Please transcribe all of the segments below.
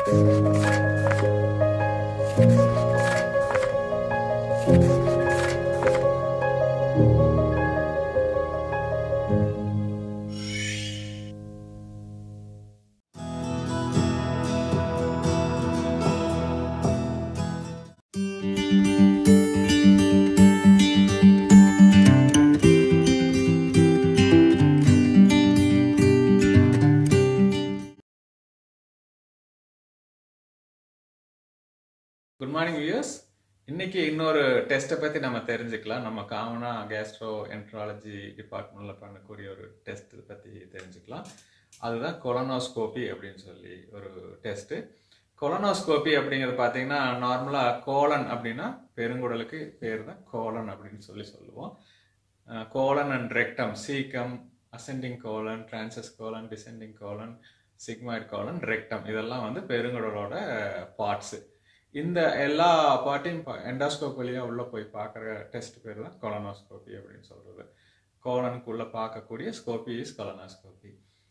Good morning viewers. இன்னைக்கு இன்னொரு டெஸ்ட்டை பற்றி நம்ம தெரிஞ்சுக்கலாம். நம்ம காமனாக கேஸ்ட்ரோ என்ட்ராலஜி டிபார்ட்மெண்ட்டில் பண்ணக்கூடிய ஒரு டெஸ்ட் பற்றி தெரிஞ்சுக்கலாம். அதுதான் கொலனோஸ்கோபி அப்படின்னு சொல்லி ஒரு டெஸ்ட்டு. கொலனோஸ்கோபி அப்படிங்கிறது பார்த்தீங்கன்னா நார்மலாக கோலன் அப்படின்னா பெருங்குடலுக்கு பேர் தான் கோலன் அப்படின்னு சொல்லுவோம். Colon and rectum, caecum, ascending colon, transverse colon, descending colon, sigmoid colon, rectum இதெல்லாம் வந்து பெருங்குடலோட பார்ட்ஸு. இந்த எல்லா பார்ட்டையும் எண்டாஸ்கோப் வழியாக உள்ளே போய் பார்க்குற டெஸ்ட் பேர் தான் கொலனோஸ்கோபி அப்படின்னு சொல்கிறது. கோலனுக்குள்ளே பார்க்கக்கூடிய ஸ்கோபி இஸ் கொலனோஸ்கோபி.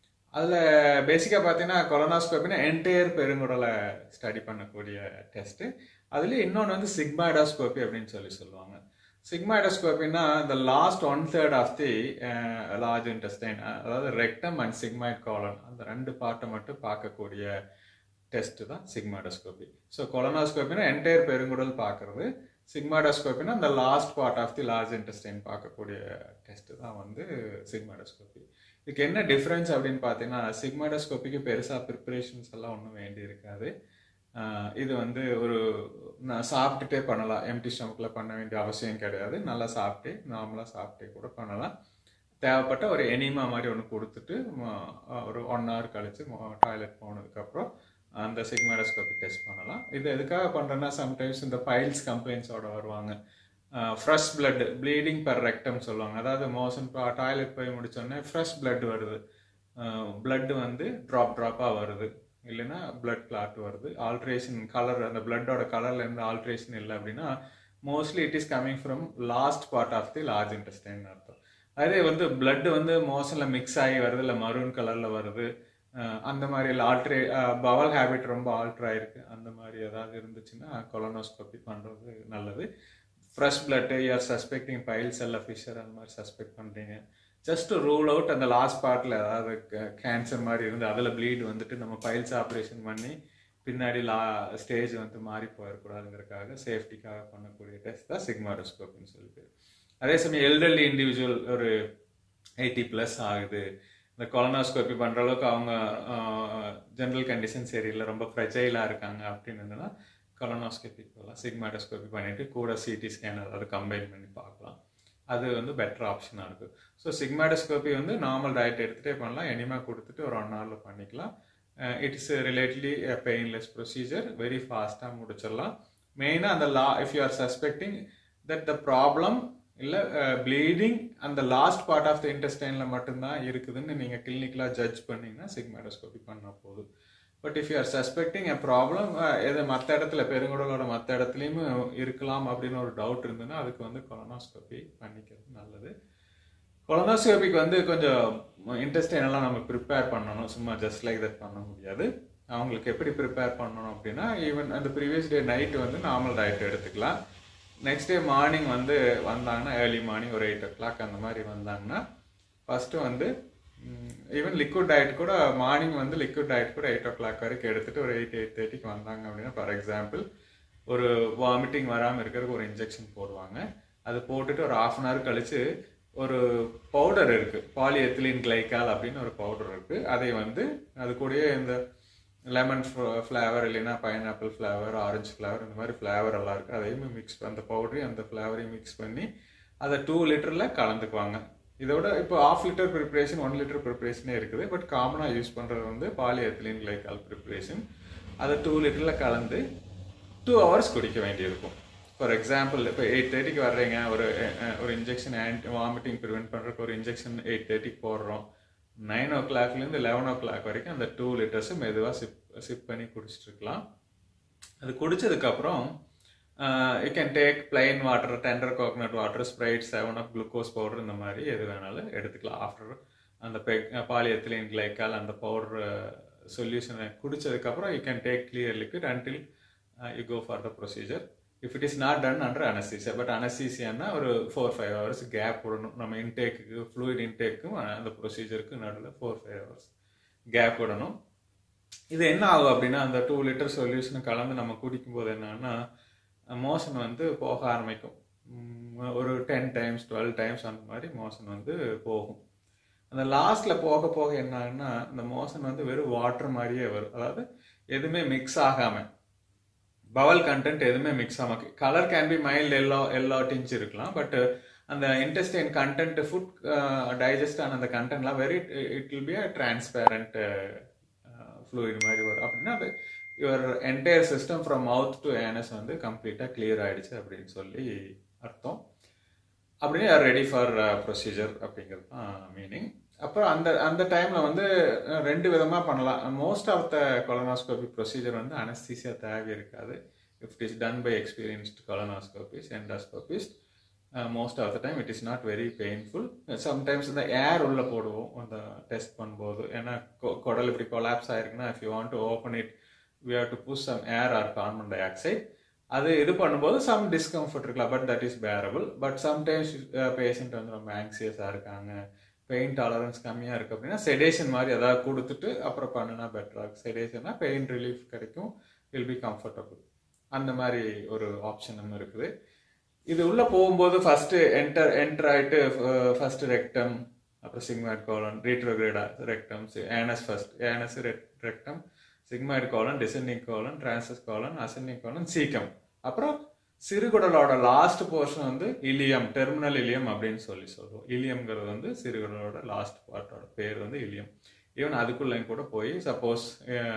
அதில் பேசிக்காக பார்த்தீங்கன்னா கொலனோஸ்கோப்பின்னா என்டையர் பெருங்குடலை ஸ்டடி பண்ணக்கூடிய டெஸ்ட்டு. அதுலேயும் இன்னொன்று வந்து சிக்மாய்டோஸ்கோபி அப்படின்னு சொல்லுவாங்க. சிக்மாய்டோஸ்கோப்பின்னா இந்த last 1/3 of the large intestine, அதாவது ரெக்டம் அண்ட் சிக்மாய்ட் கோலன், அந்த ரெண்டு பார்ட்டை மட்டும் பார்க்கக்கூடிய டெஸ்ட் தான் சிக்மாய்டோஸ்கோபி. ஸோ கொலனோஸ்கோப்பினா என்டையர் பெருங்குடல் பார்க்கறது, சிக்மாய்டோஸ்கோப்பினா அந்த last part of the large intestine பார்க்கக்கூடிய டெஸ்ட் தான் வந்து சிக்மாய்டோஸ்கோபி. இதுக்கு என்ன டிஃப்ரென்ஸ் அப்படின்னு பார்த்தீங்கன்னா சிக்மாய்டோஸ்கோப்பிக்கு பெருசாக ப்ரிப்பரேஷன்ஸ் எல்லாம் ஒன்றும் வேண்டி இருக்காது. இது வந்து ஒரு சாப்பிட்டுட்டே பண்ணலாம், எம்டி ஸ்டமக்கில் பண்ண வேண்டிய அவசியம் கிடையாது. நல்லா சாப்பிட்டே நார்மலாக சாப்பிட்டே கூட பண்ணலாம். தேவைப்பட்ட ஒரு எனிமா மாதிரி ஒன்று கொடுத்துட்டு ஒரு 1 hour கழிச்சு டாய்லெட் போனதுக்கப்புறம் அந்த சிக்மாய்டோஸ்கோபி டெஸ்ட் பண்ணலாம். இது எதுக்காக பண்ணுறேன்னா சம்டைம்ஸ் இந்த பைல்ஸ் கம்ப்ளைண்ட்ஸோட வருவாங்க. Fresh blood, bleeding per rectum சொல்லுவாங்க. அதாவது மோஷன் டாய்லெட் போய் முடிச்சோடனே ஃப்ரெஷ் பிளட் வருது, பிளட் வந்து ட்ராப்பாக வருது, இல்லைன்னா பிளட் கிளாட் வருது, ஆல்ட்ரேஷன் கலர், அந்த பிளட்டோட கலரில் இருந்து ஆல்ட்ரேஷன் இல்லை அப்படின்னா mostly it is coming from last part of the large intestine அர்த்தம். அதே வந்து பிளட் வந்து மோஷனில் மிக்ஸ் ஆகி வருது, இல்லை மரூன் கலரில் வருது, அந்த மாதிரி பவல் ஹேபிட் ரொம்ப ஆல்ட்ரு ஆயிருக்கு, அந்த மாதிரி ஏதாவது இருந்துச்சுன்னா கொலனோஸ்கோபி பண்ணுறது நல்லது. Fresh blood, you are suspecting pile செல்ல ஃபிஷர் அந்த மாதிரி சஸ்பெக்ட் பண்ணுறீங்க, ஜஸ்ட் ரூல் அவுட் அந்த லாஸ்ட் பார்ட்டில் ஏதாவது கேன்சர் மாதிரி இருந்து அதில் ப்ளீட் வந்துட்டு நம்ம பைல்ஸ் ஆப்ரேஷன் பண்ணி பின்னாடி ஸ்டேஜ் வந்து மாறி போயிடக்கூடாதுங்கிறதுக்காக சேஃப்டிக்காக பண்ணக்கூடிய டெஸ்ட் தான் சிக்மாய்டோஸ்கோப்பின்னு சொல்லிட்டு. அதே சமயம் எல்டர்லி இண்டிவிஜுவல் ஒரு 80+ ஆகுது, இந்த கொலனோஸ்கோபி பண்ணுற அளவுக்கு அவங்க ஜென்ரல் கண்டிஷன் சரியில்லை, ரொம்ப ஃப்ரெஜைலாக இருக்காங்க அப்படின்னு இருந்ததுன்னா கொலனோஸ்கோபி போகலாம். சிக்மாய்டோஸ்கோபி பண்ணிவிட்டு கூட சிடி ஸ்கேன் அதாவது கம்பைன் பண்ணி பார்க்கலாம். அது வந்து பெட்டர் ஆப்ஷனாக இருக்கும். ஸோ சிக்மாய்டோஸ்கோபி வந்து நார்மல் டயட் எடுத்துகிட்டே பண்ணலாம், எனிமா கொடுத்துட்டு ஒரு 1 hourல பண்ணிக்கலாம். It is relatively painless procedure, very ஃபாஸ்ட்டாக முடிச்சிடலாம். மெயினாக அந்த if you are suspecting that the problem இல்லை ப்ளீடிங் அந்த லாஸ்ட் பார்ட் ஆஃப் த இன்டெஸ்டைனில் மட்டும்தான் இருக்குதுன்னு நீங்கள் கிளினிக்கலாக ஜட்ஜ் பண்ணிங்கன்னா சிக்மாய்டோஸ்கோபி பண்ணால் போதும். But if you are suspecting a problem எது மற்ற இடத்துல பெருங்குடலோட மற்ற இடத்துலையும் இருக்கலாம் அப்படின்னு ஒரு டவுட் இருந்ததுன்னா அதுக்கு வந்து கொலனோஸ்கோபி பண்ணிக்கிறது நல்லது. கொலனோஸ்கோபிக்கு வந்து கொஞ்சம் இன்டெஸ்டைன் எல்லாம் நம்ம ப்ரிப்பேர் பண்ணணும், சும்மா ஜஸ்ட் லைக் தட் பண்ண முடியாது. அவங்களுக்கு எப்படி ப்ரிப்பேர் பண்ணணும் அப்படின்னா ஈவன் அந்த ப்ரீவியஸ் டே நைட்டு வந்து நார்மல் டயட் எடுத்துக்கலாம். நெக்ஸ்ட் டே மார்னிங் வந்து வந்தாங்கன்னா ஏர்லி மார்னிங் ஒரு 8 o'clock அந்த மாதிரி வந்தாங்கன்னா ஃபஸ்ட்டு வந்து ஈவன் லிக்விட் டயட் கூட மார்னிங் வந்து லிக்விட் டயட் கூட 8 o'clock வரைக்கும் எடுத்துகிட்டு ஒரு 8-8:30 வந்தாங்க அப்படின்னா ஃபார் எக்ஸாம்பிள் ஒரு வாமிட்டிங் வராமல் இருக்கிறதுக்கு ஒரு இன்ஜெக்ஷன் போடுவாங்க. அது போட்டுட்டு ஒரு 1/2 hour கழித்து ஒரு பவுடர் இருக்குது, பாலிஎத்திலீன் கிளைக்கால் அப்படின்னு ஒரு பவுடர் இருக்குது. அதை வந்து அது கூடயே இந்த லெமன் ஃப்ளேவர் இல்லைன்னா பைனாப்பிள் ஃப்ளேவர், ஆரஞ்சு ஃப்ளேவர், இந்த மாதிரி ஃப்ளேவர் எல்லாம் இருக்குது. அதையுமே அந்த பவுடரையும் அந்த ஃப்ளேவரையும் மிக்ஸ் பண்ணி அதை 2 literல கலந்துக்குவாங்க. இதோட இப்போ 1/2 liter ப்ரிப்ரேஷன் 1 liter ப்ரிப்ரேஷனே இருக்குது. பட் காமனாக யூஸ் பண்ணுறது வந்து பாலிஎத்திலீன் கிளைக்கால் ப்ரிப்ரேஷன். அதை 2 literல கலந்து 2 hours குடிக்க வேண்டியிருக்கும். ஃபார் எக்ஸாம்பிள் இப்போ 8:30 வர்றீங்க, ஒரு இன்ஜெக்ஷன் வாமிட்டிங் ப்ரிவென்ட் பண்ணுறதுக்கு ஒரு இன்ஜெக்ஷன் 8:30 போடுறோம். 9 o'clockலேருந்து 11 o'clock வரைக்கும் அந்த 2 liters மெதுவாக சிப் பண்ணி குடிச்சிட்டு இருக்கலாம். அது குடிச்சதுக்கப்புறம் you can take plain water, tender coconut water, Sprite, 7up glucose powder, இந்த மாதிரி எது வேணாலும் எடுத்துக்கலாம். ஆஃப்டர் அந்த பாலிஎத்திலீன் கிளைக்கால் அந்த பவுடர் சொல்யூஷனை குடிச்சதுக்கப்புறம் you can take clear liquid until you go for the procedure. If it is not done under anaesthesia. But அனஸ்தீசியானா ஒரு 4-5 hours கேப் விடணும். நம்ம இன்டேக்கு ஃப்ளூயிட் இன்டேக்கும் அந்த ப்ரொசீஜருக்கு நடுவில் 4-5 hours கேப் விடணும். இது என்ன ஆகும் அப்படின்னா, அந்த 2 liter சொல்யூஷனை கலந்து நம்ம குடிக்கும்போது என்னன்னா, மோஷன் வந்து போக ஆரம்பிக்கும். ஒரு 10 times 12 times அந்த மாதிரி மோஷன் வந்து போகும். அந்த லாஸ்ட்ல போக போக என்ன ஆகுன்னா, இந்த மோஷன் வந்து வெறும் வாட்டர் மாதிரியே வரும். அதாவது எதுவுமே மிக்ஸ் ஆகாம, பவல் கண்டென்ட் எதுவுமே மிக்ஸ் ஆகாம, colour can be mild yellow tinge இருக்கலாம். பட் அந்த இன்டெஸ்டைன் கண்டென்ட், ஃபுட் டைஜஸ்ட் ஆன அந்த கண்டென்ட்லாம் it will be a transparent fluid மாதிரி வரும். அப்படின்னா அது your entire system from mouth to anus வந்து கம்ப்ளீட்டாக கிளியர் ஆயிடுச்சு அப்படின்னு சொல்லி அர்த்தம். அப்படின்னு ஆர் ரெடி ஃபார் ப்ரொசீஜர் அப்படிங்கிறது தான் மீனிங். அப்புறம் அந்த டைமில் வந்து 2 விதமாக பண்ணலாம். Most of the colonoscopy procedure வந்து அனஸ்தீசியா தேவை இருக்காது. If it is done by experienced colonoscopists, endoscopist, most of the time it is not very painful. Sometimes இந்த ஏர் உள்ள போடுவோம் அந்த டெஸ்ட் பண்ணும்போது. ஏன்னா குடல் இப்படி கொலாப்ஸ் ஆயிருக்குன்னா, if you want to open it we have to push some air or carbon dioxide. அது இது பண்ணும்போது சம் டிஸ்கம்ஃபர்ட் இருக்கலாம், but that is bearable. But sometimes patient வந்து ரொம்ப ஆங்ஸியஸாக இருக்காங்க, பெயின் டாலரன்ஸ் கம்மியாக இருக்குது அப்படின்னா செடேஷன் மாதிரி ஏதாவது கொடுத்துட்டு அப்புறம் பண்ணினா பெட்டராக இருக்குது. செடேஷன்னா பெயின் ரிலீஃப் கிடைக்கும், வில் பி கம்ஃபர்டபுள். அந்த மாதிரி ஒரு ஆப்ஷனும் இருக்குது. இது உள்ளே போகும்போது ஃபஸ்ட்டு என்டர் ஆகிட்டு ஃபஸ்ட்டு ரெக்டம், அப்புறம் சிக்மாய்ட் கோலன், ரீட்ரோகிரேடா rectum, anus first, anus rectum, sigmoid colon, descending colon, transverse colon, ascending colon, caecum. அப்புறம் சிறுகுடலோட லாஸ்ட் போர்ஷன் வந்து இலியம், டெர்மினல் இலியம் அப்படின்னு சொல்லுவோம். இலியம்ங்கிறது வந்து சிறுகுடலோட லாஸ்ட் பார்ட்டோட பேர் வந்து இலியம். ஈவன் அதுக்குள்ளேயும் கூட போய் சப்போஸ்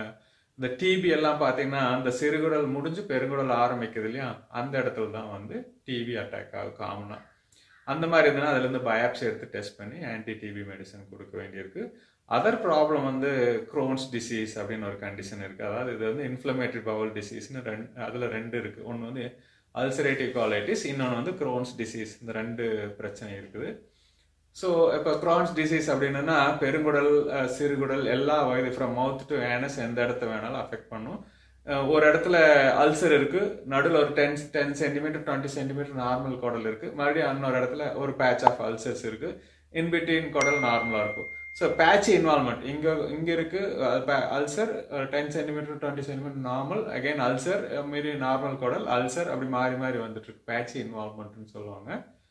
இந்த டிபி எல்லாம் பார்த்தீங்கன்னா அந்த சிறுகுடல் முடிஞ்சு பெருங்குடல் ஆரம்பிக்குது இல்லையா, அந்த இடத்துல தான் வந்து டிபி அட்டாக் ஆகும் காமனாக. அந்த மாதிரி இருந்ததுன்னா அதுலேருந்து பயாப்சி எடுத்து டெஸ்ட் பண்ணி ஆன்டி டிபி மெடிசன் கொடுக்க வேண்டியிருக்கு. அதர் ப்ராப்ளம் வந்து குரோன்ஸ் டிசீஸ் அப்படின்னு ஒரு கண்டிஷன் இருக்குது. அதாவது இது வந்து இன்ஃப்ளமேட்டரி பவல் டிசீஸ்னு அதில் 2 இருக்குது. ஒன்று வந்து அல்சரேட்டிவ் காலைட்டிஸ், இன்னொன்று வந்து குரோன்ஸ் டிசீஸ். இந்த 2 பிரச்சனை இருக்குது. ஸோ இப்போ குரோன்ஸ் டிசீஸ் அப்படின்னா பெருங்குடல், சிறுகுடல் எல்லா வயது ஃப்ரம் மவுத் டு ஏனஸ் எந்த இடத்த வேணாலும் அஃபெக்ட் பண்ணும். ஒரு இடத்துல அல்சர் இருக்கு, நடுவில் ஒரு 10 சென்டிமீட்டர் 20 சென்டிமீட்டர் நார்மல் குடல் இருக்கு, மறுபடியும் இன்னொரு இடத்துல ஒரு பேட்ச் ஆஃப் அல்சர்ஸ் இருக்கு, இன்பிட்வீன் குடல் நார்மலா இருக்கும். ஸோ பேட்ச் இன்வால்மெண்ட் இங்க இருக்கு ulcer 10 centimetre 20 centimetre normal, again ulcer, மீறி நார்மல் குடல், அல்சர், அப்படி மாறி மாறி வந்துட்டு இருக்கு. பேட்ச் இன்வால்மெண்ட்னு சொல்லுவாங்க.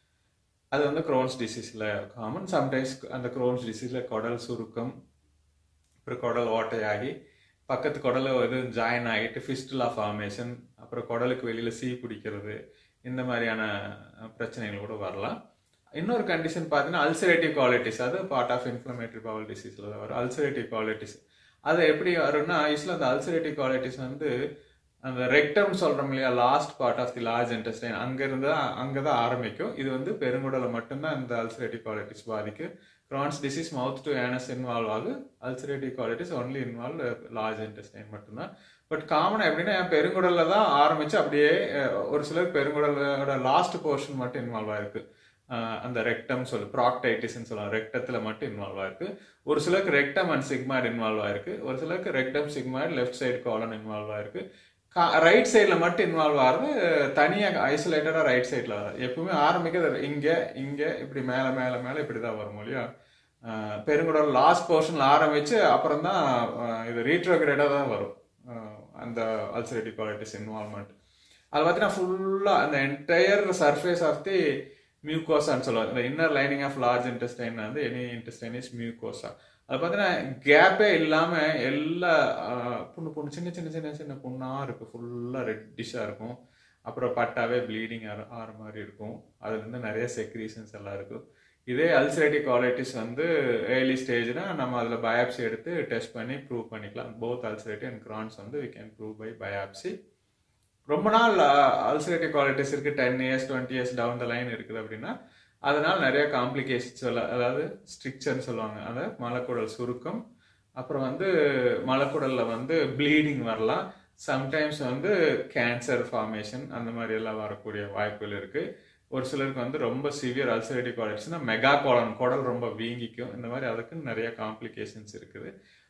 அது வந்து குரோன்ஸ் டிசீஸ்ல காமன். சம்டைம்ஸ் அந்த குரோன்ஸ் டிசீஸ்ல குடல் சுருக்கம், அப்புறம் குடல் ஓட்டையாகி பக்கத்து குடலை வந்து ஜாயின் ஆகிட்டு ஃபிஸ்டுலா ஃபார்மேஷன், அப்புறம் குடலுக்கு வெளியில் சீ பிடிக்கிறது, இந்த மாதிரியான பிரச்சனைகள் கூட வரலாம். இன்னொரு கண்டிஷன் பார்த்தீங்கன்னா அல்சரேட்டிவ் காலைட்டிஸ். அது பார்ட் ஆஃப் இன்ஃப்ளமேட்டரி பவல் டிசீஸில் தான் வரும் அல்சரேட்டிவ் காலைட்டிஸ். அது எப்படி வரும்னா, யூஸ்வலாக அந்த அல்சரேட்டிவ் காலைட்டிஸ் வந்து அந்த ரெக்டம் சொல்கிறோம் இல்லையா, last part of the large intestine, அங்கே தான் ஆரம்பிக்கும். இது வந்து பெருங்குடலை மட்டும்தான் இந்த அல்சரேட்டிவ் காலைட்டிஸ் பாதிக்கும். Crohn's disease mouth to anus involve ஆகு, ulcerative colitis only involve large intestine மட்டும்தான். பட் காமனாக எப்படின்னா பெருங்குடல்ல தான் ஆரம்பிச்சு அப்படியே ஒரு சிலருக்கு பெருங்குடலோட லாஸ்ட் போர்ஷன் மட்டும் இன்வால்வ் ஆயிருக்கு. அந்த ரெக்டம் ப்ராக்டைட்டிஸ்ன்னு சொல்லுவாங்க, ரெக்டத்தில் மட்டும் இன்வால்வ் ஆயிருக்கு. ஒரு சிலருக்கு ரெக்டம் அண்ட் சிக்மாய்டு இன்வால்வ் ஆயிருக்கு. ஒரு சிலருக்கு rectum sigmoid left side colon involve ஆயிருக்கு. ரைட் சைடில் மட்டும் இன்வால்வ் ஆகிறது தனியாக ஐசோலேட்டடாக ரைட் சைடில் வராது. எப்பவுமே ஆரம்பிக்கிறது இங்கே இப்படி மேலே இப்படி தான் வரும் இல்லையா. பெருங்குடல் லாஸ்ட் போர்ஷனில் ஆரம்பித்து அப்புறம் தான் இது ரீட்ரோகிரேடாக தான் வரும் அந்த அல்சரேட்டிவ் காலைட்டிஸ் இன்வால்வ்மெண்ட். அது பார்த்தீங்கன்னா ஃபுல்லாக அந்த என்டையர் சர்ஃபேஸ் ஆஃப் தி மியூகோசான்னு சொல்லுவாங்க. இந்த inner lining of large intestine வந்து எனி இன்டெஸ்டைன் இஸ் மியூகோசா. அது பார்த்தீங்கன்னா கேப்பே இல்லாமல் எல்லா புண்ணு சின்ன புண்ணாக இருக்கும், ஃபுல்லாக ரெட்டிஷாக இருக்கும். அப்புறம் பட்டாவே ப்ளீடிங் ஆகிற மாதிரி இருக்கும். அதுலேருந்து நிறைய செக்ரீஷன்ஸ் எல்லாம் இருக்கும். இதே அல்சரேட்டிவ் காலைட்டிஸ் வந்து ஏர்லி ஸ்டேஜ்னா நம்ம அதில் பயாப்சி எடுத்து டெஸ்ட் பண்ணி ப்ரூவ் பண்ணிக்கலாம். போத் அல்சரேட்டிவ் அண்ட் கிரான்ஸ் வந்து we can prove by biopsy. ரொம்ப நாள் அல்சரேட்டிவ் காலைட்டிஸ் இருக்குது, 10 years 20 years down the line இருக்குது அப்படின்னா அதனால் நிறைய காம்ப்ளிகேஷன்ஸ் அதாவது ஸ்ட்ரிக்சர்னு சொல்லுவாங்க, அந்த மலக்குடல் சுருக்கம், அப்புறம் வந்து மலக்குடலில் வந்து ப்ளீடிங் வரலாம். சம்டைம்ஸ் வந்து கேன்சர் ஃபார்மேஷன் அந்த மாதிரி எல்லாம் வரக்கூடிய வாய்ப்புகள் இருக்குது. ஒரு சிலருக்கு வந்து ரொம்ப சிவியர் அல்சரேட்டிவ் காலைட்டிஸ்னா மெகா கோலன், குடல் ரொம்ப வீங்கிக்கும். இந்த மாதிரி அதுக்கு நிறைய காம்ப்ளிகேஷன்ஸ் இருக்குது.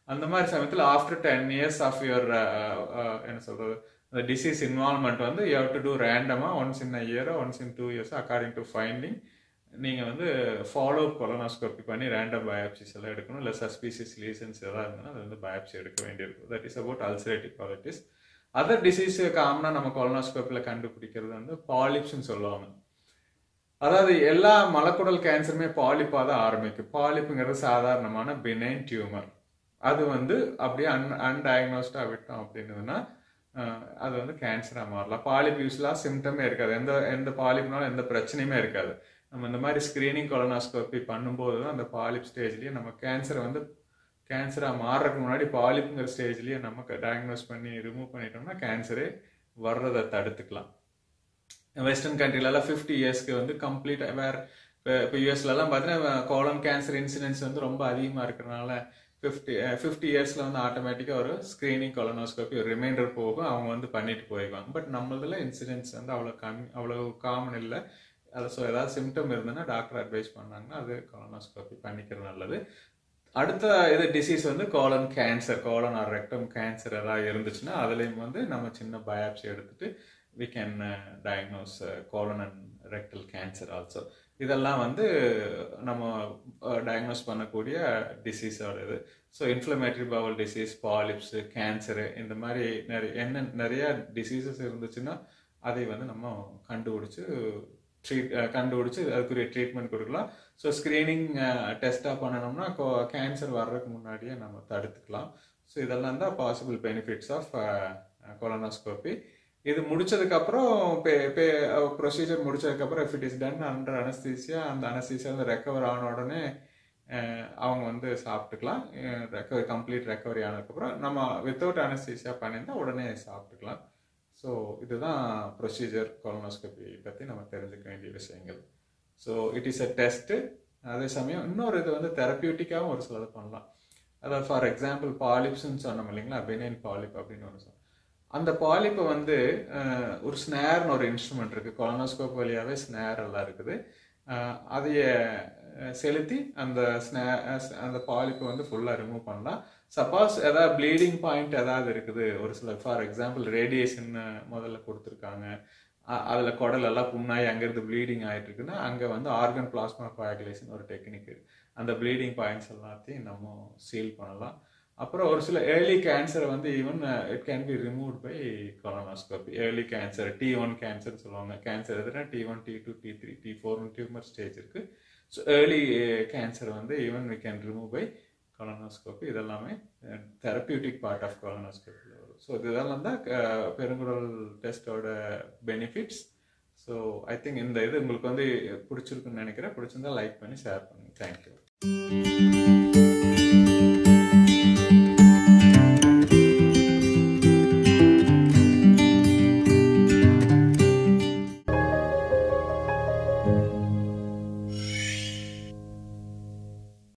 அந்த மாதிரி சமயத்தில் ஆஃப்டர் 10 இயர்ஸ் ஆஃப் யுவர் என்ன சொல்றது டிசீஸ் இன்வால்மெண்ட் வந்து யூ ஹவ் டு டூ ரேண்டமாக once in a year once in 2 years according to finding நீங்கள் வந்து ஃபாலோ கொலனோஸ்கோபி பண்ணி ரேண்டம் பயாப்சிஸ் எல்லாம் எடுக்கணும். இல்லை சஸ்பீசியஸ் லீசன்ஸ் எதாவது இருந்ததுன்னா அது வந்து பயாப்சி எடுக்க வேண்டியிருக்கும். That is about ulcerative colitis. Other disease காமனாக நம்ம கொலனோஸ்கோப்பியில் கண்டுபிடிக்கிறது வந்து பாலிப்ஸ்ன்னு சொல்லுவாங்க. அதாவது எல்லா மலக்குடல் கேன்சருமே பாலிப்பாக தான் ஆரம்பிக்கும். பாலிப்புங்கிறது சாதாரணமான பினைன் டியூமர். அது வந்து அப்படியே அன்டயக்னோஸ்டாக விட்டோம் அப்படின்னதுன்னா அது வந்து கேன்சராக மாறலாம். பாலிப் யூஸ்லாம் சிம்டமே இருக்காது, எந்த பாலிப்னாலும் எந்த பிரச்சனையுமே இருக்காது. நம்ம இந்த மாதிரி ஸ்க்ரீனிங் கொலனோஸ்கோபி பண்ணும்போது தான் அந்த பாலிப் ஸ்டேஜ்லேயே நம்ம கேன்சரை வந்து கேன்சராக மாறுறதுக்கு முன்னாடி பாலிப்புங்கிற ஸ்டேஜ்லேயே நமக்கு டயக்னோஸ் பண்ணி ரிமூவ் பண்ணிட்டோம்னா கேன்சரே வர்றதை தடுத்துக்கலாம். வெஸ்டர்ன் கண்ட்ரிலலாம் 50 இயர்ஸ்க்கு வந்து கம்ப்ளீட்டாக வேறு இப்போ யூஎஸ்லலாம் பார்த்தீங்கன்னா கோலன் கேன்சர் இன்சிடென்ட்ஸ் வந்து ரொம்ப அதிகமாக இருக்கிறனால 50 இயர்ஸில் வந்து ஆட்டோமேட்டிக்காக ஒரு ஸ்க்ரீனிங் கொலனோஸ்கோபி ஒரு ரிமைண்டர் போகும், அவங்க வந்து பண்ணிட்டு போயிடுவாங்க. பட் நம்மளதில் இன்சிடென்ட்ஸ் வந்து அவ்வளோ காமன் இல்லை. அதை ஸோ ஏதாவது சிம்டம் இருந்ததுன்னா டாக்டர் அட்வைஸ் பண்ணாங்கன்னா அது கொலனோஸ்கோபி பண்ணிக்கிறது நல்லது. அடுத்த இது டிசீஸ் வந்து colon cancer, colon or rectum cancer ஏதாவது இருந்துச்சுன்னா அதுலேயும் வந்து நம்ம சின்ன பயாப்சி எடுத்துட்டு we can diagnose colon and rectal cancer also. இதெல்லாம் வந்து நம்ம டயக்னோஸ் பண்ணக்கூடிய டிசீஸோட இது. So inflammatory bowel disease, polyps, cancer, இந்த மாதிரி நிறைய டிசீசஸ் இருந்துச்சுன்னா அதை வந்து நம்ம கண்டுபிடிச்சி அதுக்குரிய ட்ரீட்மெண்ட் கொடுக்கலாம். ஸோ ஸ்க்ரீனிங் டெஸ்ட்டாக பண்ணணும்னா கேன்சர் வர்றதுக்கு முன்னாடியே நம்ம தடுத்துக்கலாம். ஸோ இதெல்லாம் தான் பாசிபிள் பெனிஃபிட்ஸ் ஆஃப் கொலனோஸ்கோபி. இது முடிச்சதுக்கப்புறம் ப்ரொசீஜர் முடிச்சதுக்கப்புறம் if it is done under anaesthesia, அந்த அனஸ்தீசியா வந்து ரெக்கவர் ஆன உடனே அவங்க வந்து சாப்பிட்டுக்கலாம். கம்ப்ளீட் ரெக்கவரி ஆனதுக்கப்புறம் நம்ம வித்தவுட் அனஸ்தீசியா பண்ணியிருந்தால் உடனே சாப்பிட்டுக்கலாம். ஸோ இதுதான் ப்ரொசீஜர் கொலனோஸ்கோபி பற்றி நம்ம தெரிஞ்சுக்க வேண்டிய விஷயங்கள். So it is a test. அதே சமயம் இன்னொரு இது வந்து தெரப்பியூட்டிக்காகவும் ஒரு சிலது பண்ணலாம். அதாவது ஃபார் எக்ஸாம்பிள் பாலிப்ஸ்ன்னு சொன்னோம் இல்லைங்களா, பெனைன் பாலிப் அப்படின்னு ஒன்று சொன்னோம். அந்த பாலிப்பை வந்து ஒரு ஸ்னேர்னு ஒரு இன்ஸ்ட்ருமெண்ட் இருக்குது, கொலனோஸ்கோப் வழியாகவே ஸ்னேர் எல்லாம் இருக்குது. அதைய செலுத்தி அந்த பாலிப்பை வந்து ஃபுல்லாக ரிமூவ் பண்ணலாம். சப்போஸ் ஏதாவது ப்ளீடிங் பாயிண்ட் ஏதாவது இருக்குது, ஒரு சில ஃபார் எக்ஸாம்பிள் ரேடியேஷன் முதல்ல கொடுத்துருக்காங்க, அதில் குடலெல்லாம் புண்ணாகி அங்கேருந்து ப்ளீடிங் ஆகிட்டு இருக்குன்னா அங்கே வந்து ஆர்கன் பிளாஸ்மா கோயாகுலேஷன் ஒரு டெக்னிக், அந்த ப்ளீடிங் பாயிண்ட்ஸ் எல்லாத்தையும் நம்ம சீல் பண்ணலாம். அப்புறம் ஒரு சில ஏர்லி கேன்சரை வந்து even it can be removed by colonoscopy. Early cancer, T1 cancer சொல்லுவாங்க. கேன்சர் எதுனா T1, T2, T3, T4 tumour stage இருக்கு. ஸோ ஏர்லி கேன்சர் வந்து even we can remove by colonoscopy. இதெல்லாமே தெரப்பியூட்டிக் பார்ட் ஆஃப் கொலனோஸ்கோபி வரும். So இதெல்லாம் தான் பெருங்குடல் டெஸ்டோட பெனிஃபிட்ஸ். ஸோ ஐ திங்க் இந்த இது உங்களுக்கு வந்து பிடிச்சிருக்குன்னு நினைக்கிறேன். பிடிச்சிருந்தா லைக் பண்ணி ஷேர் பண்ணுங்க. தேங்க்யூ.